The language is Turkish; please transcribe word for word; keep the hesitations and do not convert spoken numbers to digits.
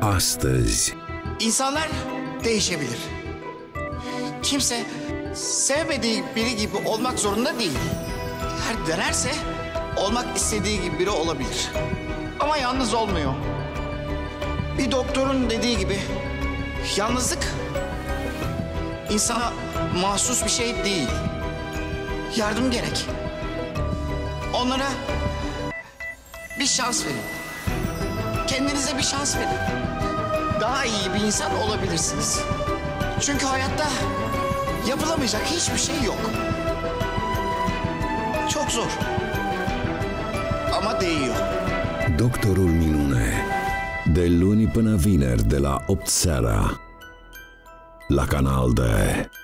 Astăzi. İnsanlar değişebilir. Kimse sevmediği biri gibi olmak zorunda değil. Eğer denerse olmak istediği gibi biri olabilir. Ama yalnız olmuyor. Bir doktorun dediği gibi yalnızlık insana mahsus bir şey değil. Yardım gerek. Onlara bir şans verin. Kendinize bir şans verin. Daha iyi bir insan olabilirsiniz. Çünkü hayatta yapılamayacak hiçbir şey yok. Çok zor. Ama değiyor. Doctorul Minune. De luni până vineri de la opt seara la Canal D.